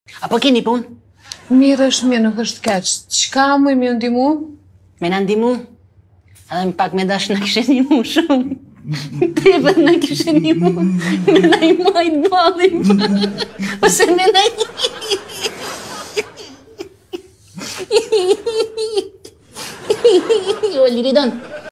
A po keni pun? Mirë është, mirë, nuk është keq. Çka më më ndihmu? Me na ndimu? Edhe më pak me dash na kishe ndimu shumë. Tepër na kishe ndimu. Me na I majt ballim. Ose me na O Liridon,